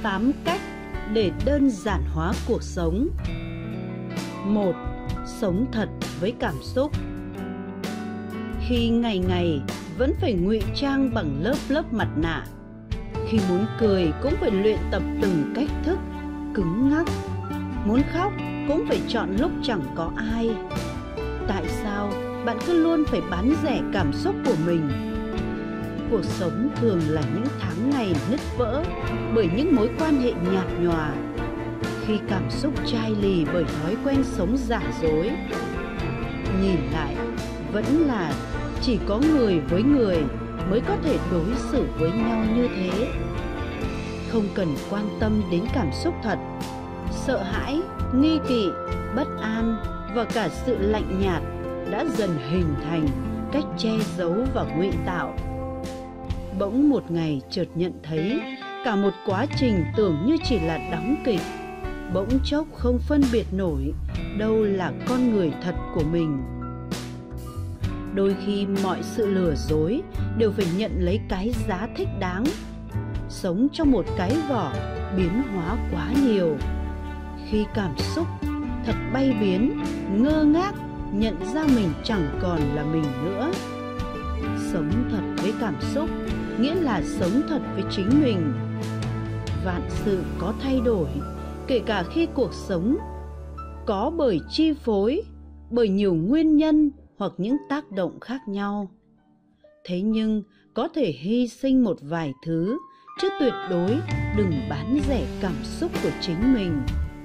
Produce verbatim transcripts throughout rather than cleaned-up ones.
tám cách để đơn giản hóa cuộc sống. Một. Sống thật với cảm xúc. Khi ngày ngày vẫn phải ngụy trang bằng lớp lớp mặt nạ, khi muốn cười cũng phải luyện tập từng cách thức cứng ngắc, muốn khóc cũng phải chọn lúc chẳng có ai. Tại sao bạn cứ luôn phải bán rẻ cảm xúc của mình? Cuộc sống thường là những tháng ngày nứt vỡ bởi những mối quan hệ nhạt nhòa, khi cảm xúc chai lì bởi thói quen sống giả dối. Nhìn lại, vẫn là chỉ có người với người mới có thể đối xử với nhau như thế. Không cần quan tâm đến cảm xúc thật. Sợ hãi, nghi kỵ, bất an và cả sự lạnh nhạt đã dần hình thành cách che giấu và ngụy tạo. Bỗng một ngày chợt nhận thấy cả một quá trình tưởng như chỉ là đóng kịch, bỗng chốc không phân biệt nổi đâu là con người thật của mình. Đôi khi mọi sự lừa dối đều phải nhận lấy cái giá thích đáng. Sống trong một cái vỏ biến hóa quá nhiều, khi cảm xúc thật bay biến, ngơ ngác nhận ra mình chẳng còn là mình nữa. Sống thật với cảm xúc nghĩa là sống thật với chính mình. Vạn sự có thay đổi, kể cả khi cuộc sống có bởi chi phối bởi nhiều nguyên nhân hoặc những tác động khác nhau. Thế nhưng có thể hy sinh một vài thứ, chứ tuyệt đối đừng bán rẻ cảm xúc của chính mình.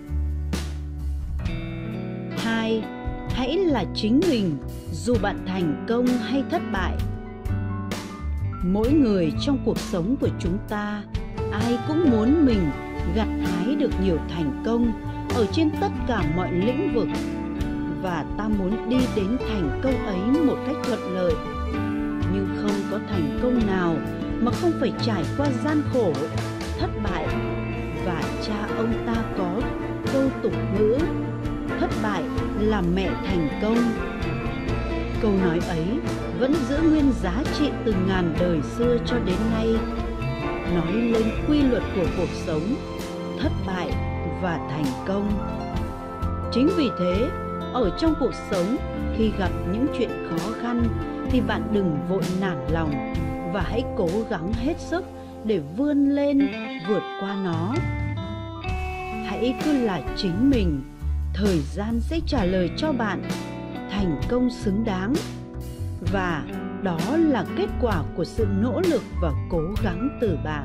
Hai, hãy là chính mình dù bạn thành công hay thất bại. Mỗi người trong cuộc sống của chúng ta, ai cũng muốn mình gặt hái được nhiều thành công ở trên tất cả mọi lĩnh vực, và ta muốn đi đến thành công ấy một cách thuận lợi. Nhưng không có thành công nào mà không phải trải qua gian khổ, thất bại. Và cha ông ta có câu tục ngữ: thất bại là mẹ thành công. Câu nói ấy vẫn giữ nguyên giá trị từ ngàn đời xưa cho đến nay, nói lên quy luật của cuộc sống, thất bại và thành công. Chính vì thế, ở trong cuộc sống, khi gặp những chuyện khó khăn thì bạn đừng vội nản lòng, và hãy cố gắng hết sức để vươn lên, vượt qua nó. Hãy cứ là chính mình, thời gian sẽ trả lời cho bạn thành công xứng đáng, và đó là kết quả của sự nỗ lực và cố gắng từ bạn.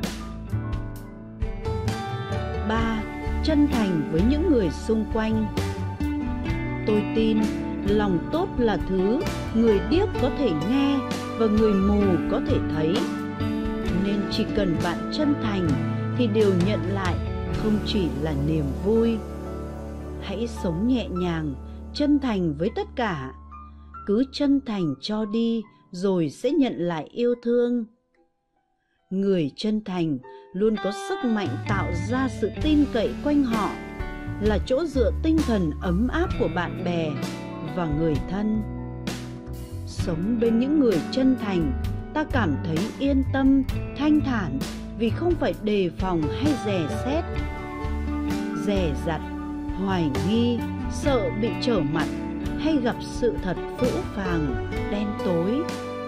Ba. Chân thành với những người xung quanh. Tôi tin lòng tốt là thứ người điếc có thể nghe và người mù có thể thấy. Nên chỉ cần bạn chân thành thì điều nhận lại không chỉ là niềm vui. Hãy sống nhẹ nhàng, chân thành với tất cả. Cứ chân thành cho đi rồi sẽ nhận lại yêu thương. Người chân thành luôn có sức mạnh tạo ra sự tin cậy quanh họ, là chỗ dựa tinh thần ấm áp của bạn bè và người thân. Sống bên những người chân thành, ta cảm thấy yên tâm, thanh thản, vì không phải đề phòng hay dè xét, dè dặt, hoài nghi, sợ bị trở mặt hay gặp sự thật phũ phàng, đen tối.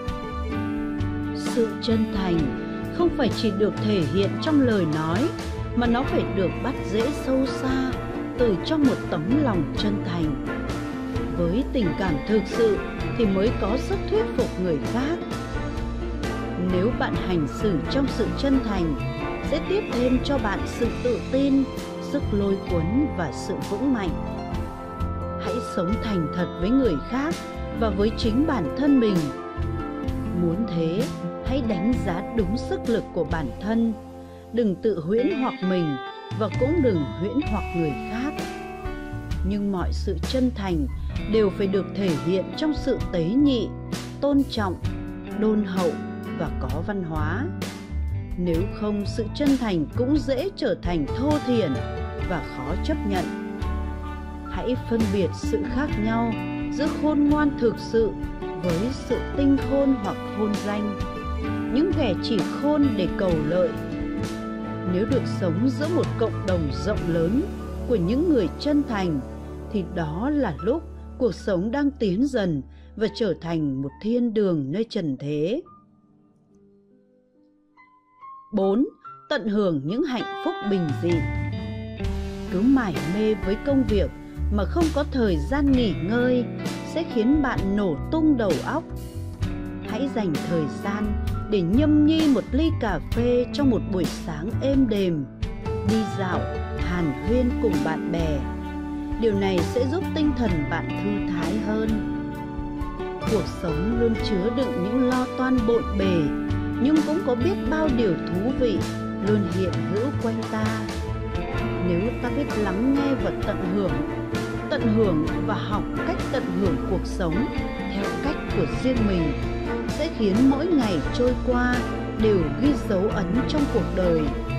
Sự chân thành không phải chỉ được thể hiện trong lời nói, mà nó phải được bắt rễ sâu xa từ trong một tấm lòng chân thành. Với tình cảm thực sự thì mới có sức thuyết phục người khác. Nếu bạn hành xử trong sự chân thành, sẽ tiếp thêm cho bạn sự tự tin, sức lôi cuốn và sự vững mạnh. Hãy sống thành thật với người khác và với chính bản thân mình. Muốn thế, hãy đánh giá đúng sức lực của bản thân. Đừng tự huyễn hoặc mình và cũng đừng huyễn hoặc người khác. Nhưng mọi sự chân thành đều phải được thể hiện trong sự tế nhị, tôn trọng, đôn hậu và có văn hóa. Nếu không, sự chân thành cũng dễ trở thành thô thiển và khó chấp nhận. Hãy phân biệt sự khác nhau giữa khôn ngoan thực sự với sự tinh khôn hoặc khôn danh. Những kẻ chỉ khôn để cầu lợi, Nếu được sống giữa một cộng đồng rộng lớn của những người chân thành, thì đó là lúc cuộc sống đang tiến dần và trở thành một thiên đường nơi trần thế. bốn. Tận hưởng những hạnh phúc bình dị. Cứ mải mê với công việc mà không có thời gian nghỉ ngơi sẽ khiến bạn nổ tung đầu óc. Hãy dành thời gian để nhâm nhi một ly cà phê trong một buổi sáng êm đềm, đi dạo, hàn huyên cùng bạn bè. Điều này sẽ giúp tinh thần bạn thư thái hơn. Cuộc sống luôn chứa đựng những lo toan bộn bề, nhưng cũng có biết bao điều thú vị luôn hiện hữu quanh ta. Nếu ta biết lắng nghe và tận hưởng, tận hưởng và học cách tận hưởng cuộc sống theo cách của riêng mình, sẽ khiến mỗi ngày trôi qua đều ghi dấu ấn trong cuộc đời.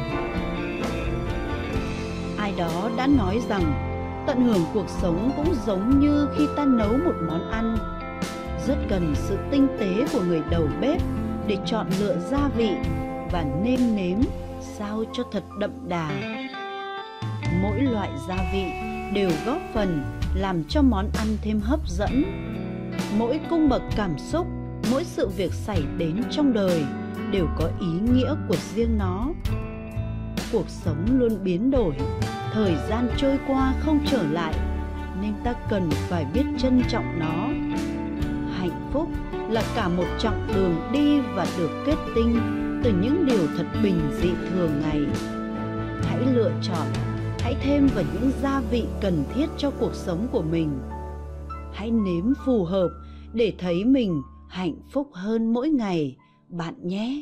Ai đó đã nói rằng tận hưởng cuộc sống cũng giống như khi ta nấu một món ăn. Rất cần sự tinh tế của người đầu bếp để chọn lựa gia vị và nêm nếm sao cho thật đậm đà. Mỗi loại gia vị đều góp phần làm cho món ăn thêm hấp dẫn. Mỗi cung bậc cảm xúc, mỗi sự việc xảy đến trong đời đều có ý nghĩa của riêng nó. Cuộc sống luôn biến đổi, thời gian trôi qua không trở lại, nên ta cần phải biết trân trọng nó. Hạnh phúc là cả một chặng đường đi và được kết tinh từ những điều thật bình dị thường ngày. Hãy lựa chọn, hãy thêm vào những gia vị cần thiết cho cuộc sống của mình. Hãy nếm phù hợp để thấy mình hạnh phúc hơn mỗi ngày, bạn nhé.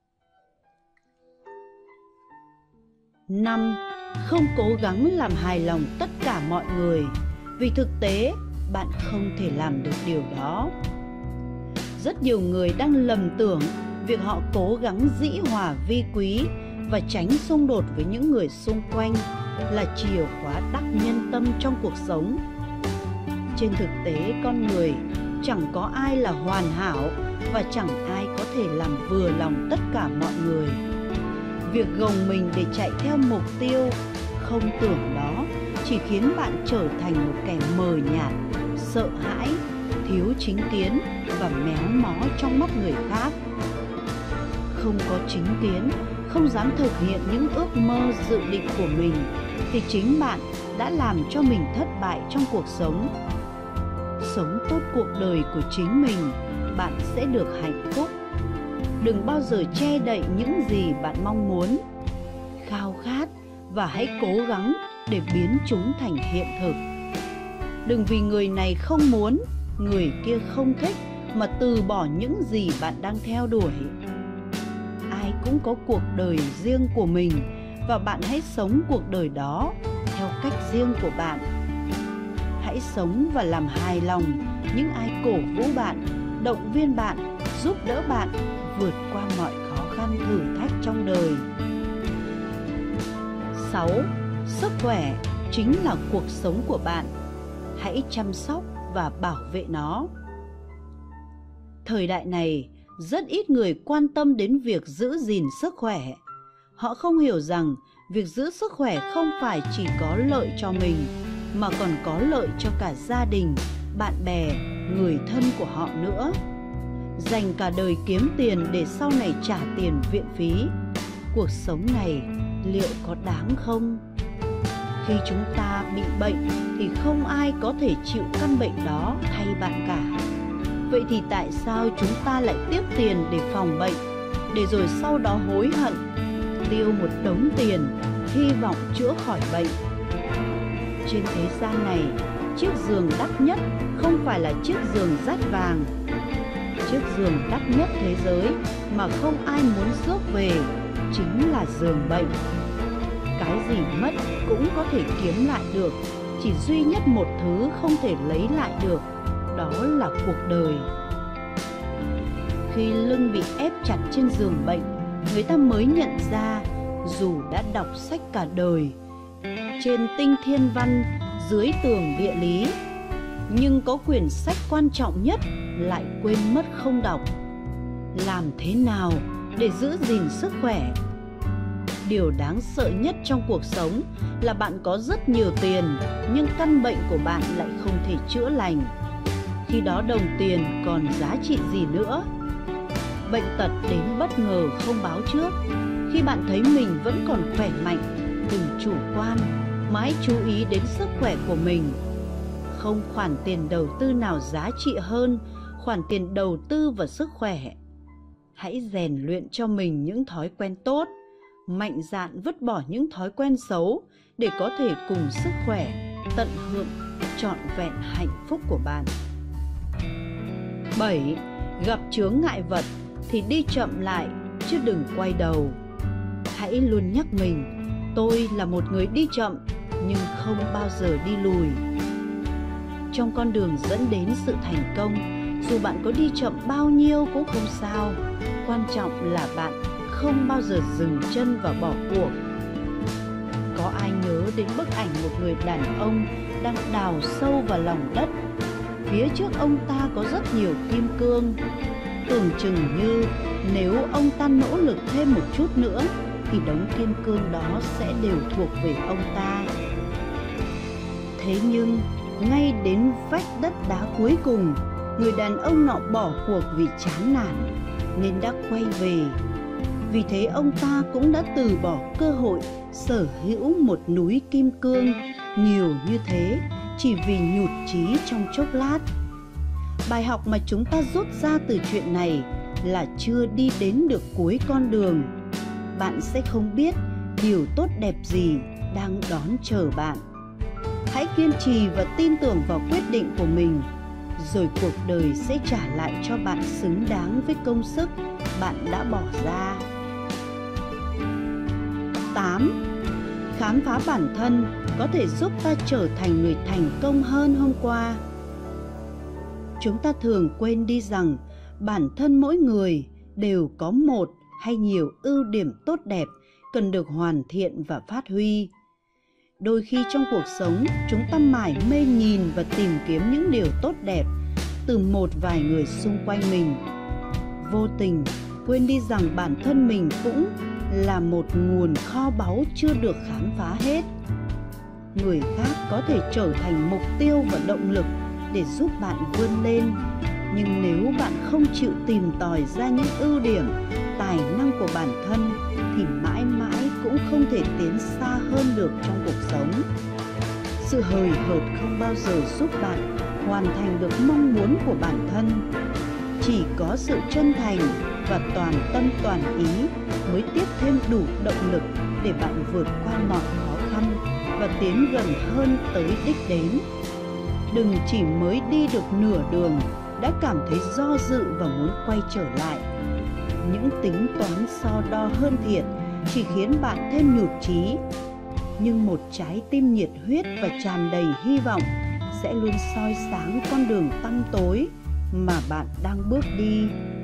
năm. Không cố gắng làm hài lòng tất cả mọi người, vì thực tế bạn không thể làm được điều đó. Rất nhiều người đang lầm tưởng việc họ cố gắng dĩ hòa vi quý và tránh xung đột với những người xung quanh là chìa khóa đắc nhân tâm trong cuộc sống. Trên thực tế, con người chẳng có ai là hoàn hảo và chẳng ai có thể làm vừa lòng tất cả mọi người. Việc gồng mình để chạy theo mục tiêu không tưởng đó chỉ khiến bạn trở thành một kẻ mờ nhạt, sợ hãi, thiếu chính kiến và méo mó trong mắt người khác. Không có chính kiến, không dám thực hiện những ước mơ dự định của mình thì chính bạn đã làm cho mình thất bại trong cuộc sống. Sống tốt cuộc đời của chính mình, bạn sẽ được hạnh phúc. Đừng bao giờ che đậy những gì bạn mong muốn, khao khát và hãy cố gắng để biến chúng thành hiện thực. Đừng vì người này không muốn, người kia không thích mà từ bỏ những gì bạn đang theo đuổi. Ai cũng có cuộc đời riêng của mình và bạn hãy sống cuộc đời đó theo cách riêng của bạn. Hãy sống và làm hài lòng những ai cổ vũ bạn, động viên bạn, giúp đỡ bạn vượt qua mọi khó khăn thử thách trong đời. sáu. Sức khỏe chính là cuộc sống của bạn. Hãy chăm sóc và bảo vệ nó. Thời đại này, rất ít người quan tâm đến việc giữ gìn sức khỏe. Họ không hiểu rằng việc giữ sức khỏe không phải chỉ có lợi cho mình, mà còn có lợi cho cả gia đình, bạn bè, người thân của họ nữa. Dành cả đời kiếm tiền để sau này trả tiền viện phí, cuộc sống này liệu có đáng không? Khi chúng ta bị bệnh thì không ai có thể chịu căn bệnh đó thay bạn cả. Vậy thì tại sao chúng ta lại tiếc tiền để phòng bệnh, để rồi sau đó hối hận, tiêu một đống tiền, hy vọng chữa khỏi bệnh? Trên thế gian này, chiếc giường đắt nhất không phải là chiếc giường dát vàng. Chiếc giường đắt nhất thế giới mà không ai muốn rước về chính là giường bệnh. Cái gì mất cũng có thể kiếm lại được, chỉ duy nhất một thứ không thể lấy lại được, đó là cuộc đời. Khi lưng bị ép chặt trên giường bệnh, người ta mới nhận ra dù đã đọc sách cả đời, trên tinh thiên văn, dưới tường địa lý, nhưng có quyển sách quan trọng nhất lại quên mất không đọc. Làm thế nào để giữ gìn sức khỏe? Điều đáng sợ nhất trong cuộc sống là bạn có rất nhiều tiền, nhưng căn bệnh của bạn lại không thể chữa lành. Khi đó đồng tiền còn giá trị gì nữa? Bệnh tật đến bất ngờ không báo trước. Khi bạn thấy mình vẫn còn khỏe mạnh, đừng chủ quan, mãi chú ý đến sức khỏe của mình. Không khoản tiền đầu tư nào giá trị hơn khoản tiền đầu tư vào sức khỏe. Hãy rèn luyện cho mình những thói quen tốt, mạnh dạn vứt bỏ những thói quen xấu để có thể cùng sức khỏe tận hưởng trọn vẹn hạnh phúc của bạn. bảy. Gặp chướng ngại vật thì đi chậm lại chứ đừng quay đầu. Hãy luôn nhắc mình, tôi là một người đi chậm nhưng không bao giờ đi lùi. Trong con đường dẫn đến sự thành công, dù bạn có đi chậm bao nhiêu cũng không sao. Quan trọng là bạn không bao giờ dừng chân và bỏ cuộc. Có ai nhớ đến bức ảnh một người đàn ông đang đào sâu vào lòng đất? Phía trước ông ta có rất nhiều kim cương. Tưởng chừng như nếu ông ta nỗ lực thêm một chút nữa thì đống kim cương đó sẽ đều thuộc về ông ta. Thế nhưng ngay đến vách đất đá cuối cùng, người đàn ông nọ bỏ cuộc vì chán nản nên đã quay về. Vì thế ông ta cũng đã từ bỏ cơ hội sở hữu một núi kim cương nhiều như thế chỉ vì nhụt chí trong chốc lát. Bài học mà chúng ta rút ra từ chuyện này là chưa đi đến được cuối con đường, bạn sẽ không biết điều tốt đẹp gì đang đón chờ bạn. Hãy kiên trì và tin tưởng vào quyết định của mình, rồi cuộc đời sẽ trả lại cho bạn xứng đáng với công sức bạn đã bỏ ra. tám. Khám phá bản thân có thể giúp ta trở thành người thành công hơn hôm qua. Chúng ta thường quên đi rằng bản thân mỗi người đều có một hay nhiều ưu điểm tốt đẹp cần được hoàn thiện và phát huy. Đôi khi trong cuộc sống, chúng ta mải mê nhìn và tìm kiếm những điều tốt đẹp từ một vài người xung quanh mình, vô tình quên đi rằng bản thân mình cũng là một nguồn kho báu chưa được khám phá hết. Người khác có thể trở thành mục tiêu và động lực để giúp bạn vươn lên, nhưng nếu bạn không chịu tìm tòi ra những ưu điểm, tài năng của bản thân thì mãi mãi cũng không thể tiến xa hơn được trong cuộc sống. Sự hời hợt không bao giờ giúp bạn hoàn thành được mong muốn của bản thân. Chỉ có sự chân thành và toàn tâm toàn ý mới tiếp thêm đủ động lực để bạn vượt qua mọi khó khăn và tiến gần hơn tới đích đến. Đừng chỉ mới đi được nửa đường đã cảm thấy do dự và muốn quay trở lại. Những tính toán so đo hơn thiệt chỉ khiến bạn thêm nhụt chí. Nhưng một trái tim nhiệt huyết và tràn đầy hy vọng sẽ luôn soi sáng con đường tăm tối mà bạn đang bước đi.